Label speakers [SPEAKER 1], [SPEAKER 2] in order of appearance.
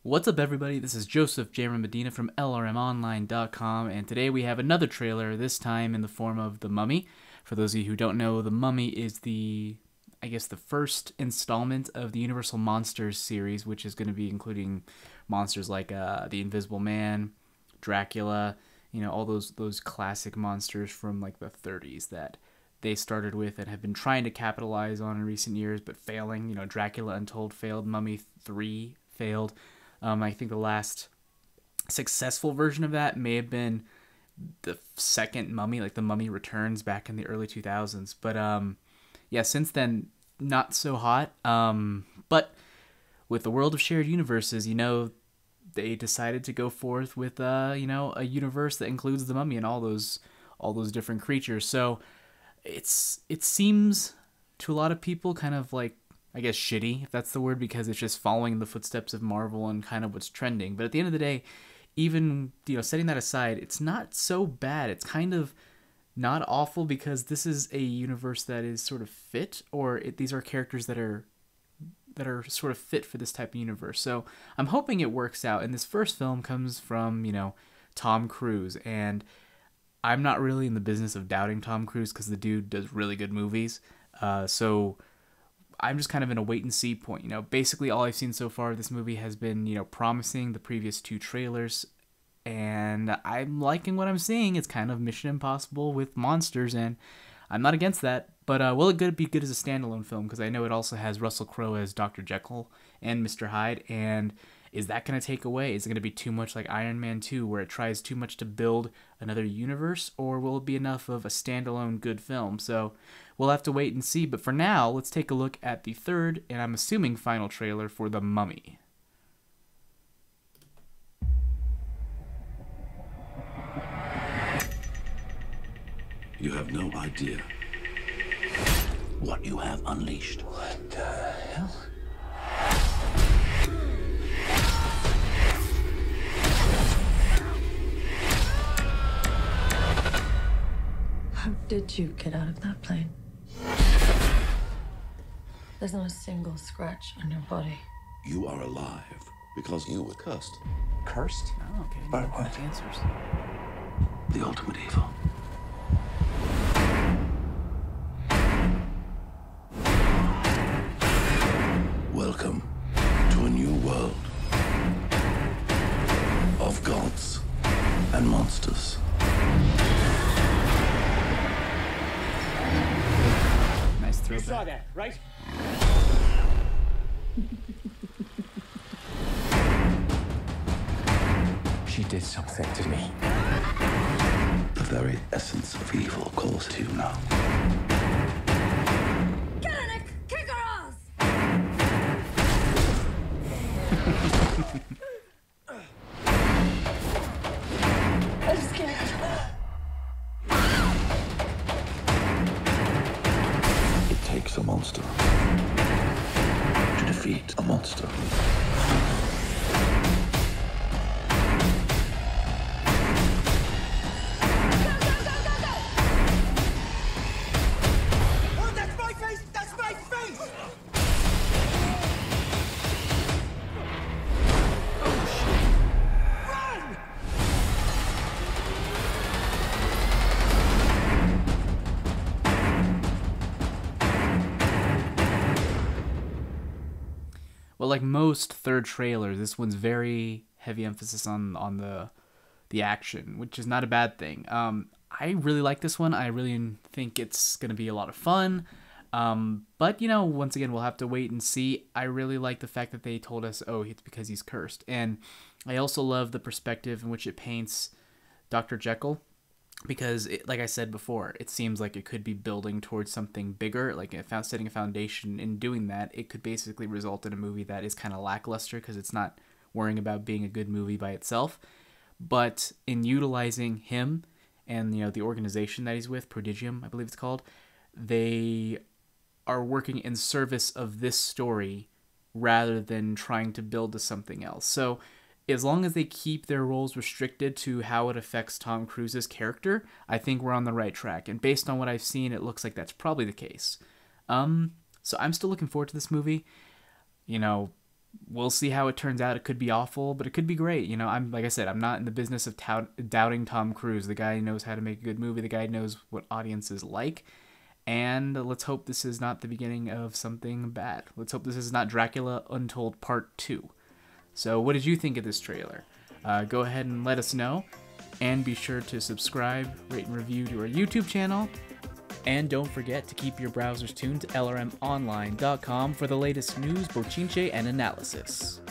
[SPEAKER 1] What's up, everybody? This is Joseph Jaron Medina from LRMOnline.com, and today we have another trailer, this time in the form of The Mummy. For those of you who don't know, The Mummy is the first installment of the Universal Monsters series, which is going to be including monsters like the Invisible Man, Dracula, all those classic monsters from like the 30s that they started with and have been trying to capitalize on in recent years, but failing. Dracula Untold failed, Mummy 3 failed. I think the last successful version of that may have been the second Mummy, like The Mummy Returns back in the early 2000s. But yeah, since then, not so hot. But with the world of shared universes, they decided to go forth with a universe that includes the Mummy and all those different creatures. So it seems to a lot of people kind of like, I guess, shitty, if that's the word, because it's just following the footsteps of Marvel and kind of what's trending. But at the end of the day, even, setting that aside, it's not so bad. It's kind of not awful because this is a universe that is sort of fit, or these are characters that are sort of fit for this type of universe. So I'm hoping it works out. And this first film comes from, Tom Cruise. And I'm not really in the business of doubting Tom Cruise because the dude does really good movies. So I'm just kind of in a wait and see point. Basically all I've seen so far of this movie has been, promising, the previous two trailers, and I'm liking what I'm seeing. It's kind of Mission Impossible with monsters, and I'm not against that. But will it be good as a standalone film? Because I know it also has Russell Crowe as Dr. Jekyll and Mr. Hyde, and is that going to take away? Is it going to be too much like Iron Man 2, where it tries too much to build another universe, or will it be enough of a standalone good film? So we'll have to wait and see. But for now, let's take a look at the third, and I'm assuming final trailer for The Mummy.
[SPEAKER 2] You have no idea what you have unleashed.
[SPEAKER 3] What the hell?
[SPEAKER 4] How did you get out of that plane? There's not a single scratch on your body.
[SPEAKER 2] You are alive because you were cursed.
[SPEAKER 3] Cursed?
[SPEAKER 1] Oh, okay.
[SPEAKER 3] By what?
[SPEAKER 1] Answers.
[SPEAKER 2] The ultimate evil. Welcome to a new world of gods and monsters.
[SPEAKER 1] Nice
[SPEAKER 5] You saw
[SPEAKER 1] throwback.
[SPEAKER 5] that, right?
[SPEAKER 3] She did something to me.
[SPEAKER 2] The very essence of evil calls to you now.
[SPEAKER 4] Get her, Nick! Kick her ass! I'm scared.
[SPEAKER 2] It takes a monster to defeat a monster.
[SPEAKER 5] Oh, that's my face! That's my face! Run!
[SPEAKER 1] Well, like most third trailers, this one's very heavy emphasis on the action, which is not a bad thing. I really like this one. I really think it's going to be a lot of fun. But, once again, we'll have to wait and see. I really like the fact that they told us, oh, it's because he's cursed. And I also love the perspective in which it paints Dr. Jekyll, because, like I said before, it seems like it could be building towards something bigger, like setting a foundation. In doing that, it could basically result in a movie that is kind of lackluster because it's not worrying about being a good movie by itself. But in utilizing him and the organization that he's with, Prodigium, I believe it's called, they are working in service of this story rather than trying to build to something else. So as long as they keep their roles restricted to how it affects Tom Cruise's character, I think we're on the right track. And based on what I've seen, it looks like that's probably the case. So I'm still looking forward to this movie. You know, we'll see how it turns out. It could be awful, but it could be great. You know, like I said, I'm not in the business of doubting Tom Cruise. The guy knows how to make a good movie. The guy knows what audiences like. And let's hope this is not the beginning of something bad. Let's hope this is not Dracula Untold Part 2. So what did you think of this trailer? Go ahead and let us know. And be sure to subscribe, rate, and review to our YouTube channel. And don't forget to keep your browsers tuned to LRMonline.com for the latest news, bochinche, and analysis.